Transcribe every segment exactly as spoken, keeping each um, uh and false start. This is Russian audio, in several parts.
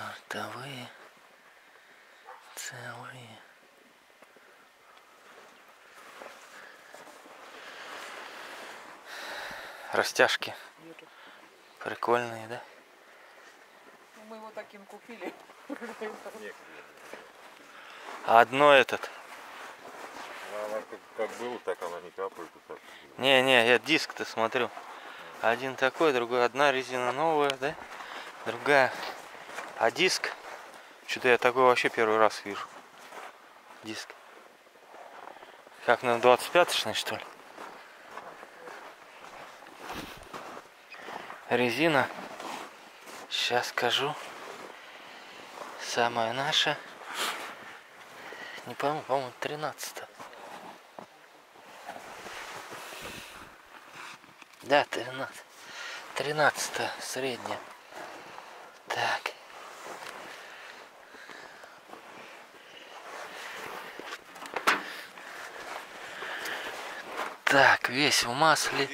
Бортовые целые. Растяжки. Нету. Прикольные, да? Ну, мы его таким купили. Одно этот. Она как, как было, так она не капает. Так. Не, не, я диск-то смотрю. Один такой, другой. Одна резина новая, да? Другая. А диск? Что-то я такой вообще первый раз вижу. Диск. Как на двадцать пяточный, что ли? Резина. Сейчас скажу. Самая наша. Не пойму, по-моему, тринадцатая. Да, тринадцать. Тринадцатая средняя. Так. Так, весь в масле.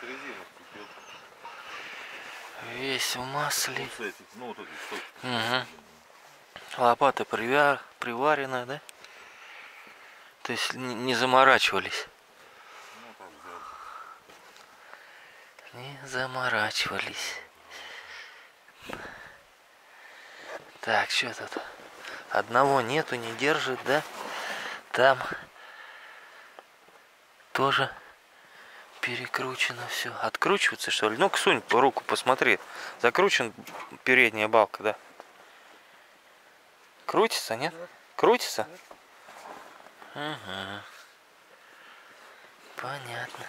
Весь в масле. Угу. Лопата привяр... приваренная, да? То есть не заморачивались. Не заморачивались. Так, что тут? Одного нету, не держит, да? Там тоже перекручено все. Откручивается, что ли? Ну-ка, сунь по руку, посмотри. Закручен передняя балка, да? Крутится, нет? Крутится? Угу. Понятно.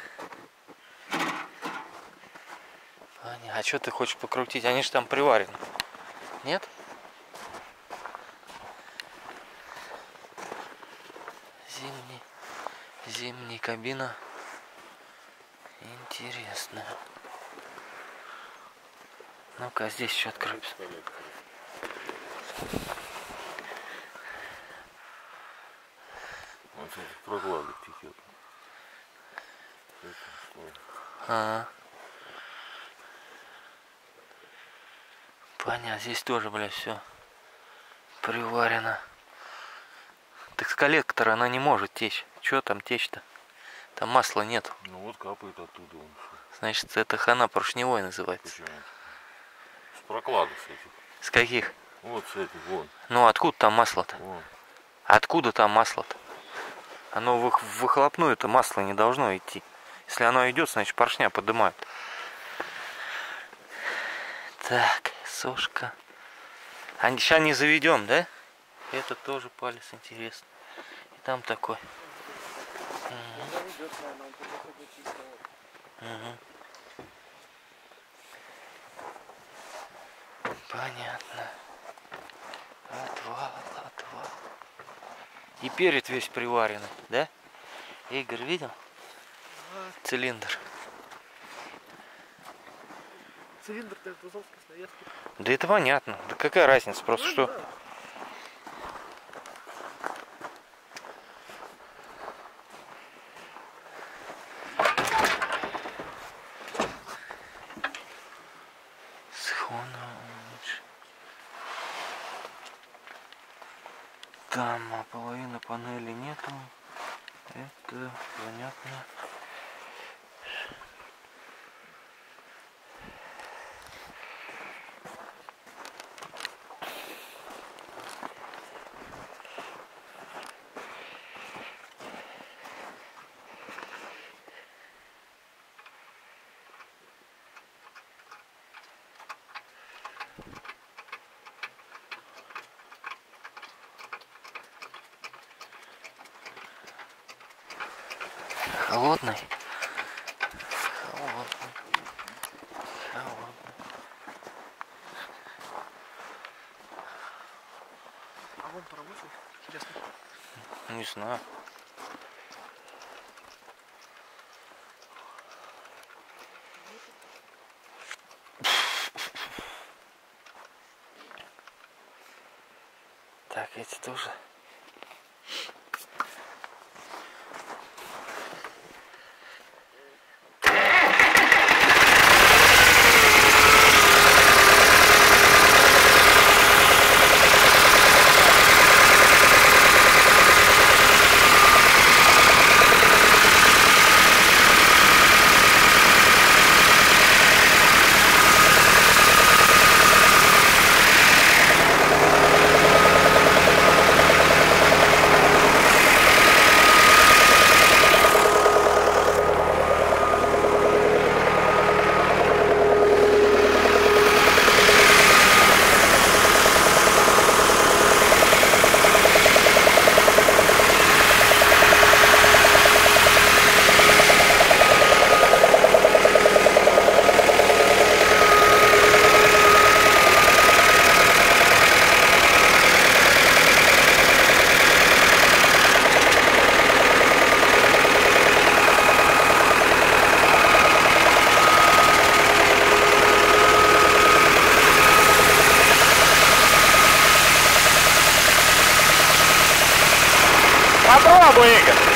Понятно. А что ты хочешь покрутить? Они же там приварены. Нет? Зимний. Зимний кабина. Интересно. Ну-ка, здесь еще откроется. Вот эти проклады текет. А, понятно, здесь тоже, блядь, все приварено. Так с коллектора она не может течь. Че там течь-то? Там масла нет. Ну вот капает оттуда он. Значит, это хана поршневой называется. Почему? С прокладов с этих. С каких? Вот с этих, вон. Ну откуда там масло-то? Вон. Откуда там масло-то? Оно в выхлопную это масло не должно идти. Если оно идет, значит поршня поднимают. Так, сошка. А сейчас не заведем, да? Это тоже палец интересно. И там такой. Угу. Угу. Понятно. Отвал, отвал. И перед весь приваренный, да? Игорь видел? Цилиндр. Цилиндр Тузовской стоянки. Да это понятно. Да какая разница, просто Ну, что? Да. Там а половины панели нету. Это понятно. Холодный. Холодный. Холодный. А вон поработал, интересно. Не знаю. Так, эти тоже. Попробуй, Игорь.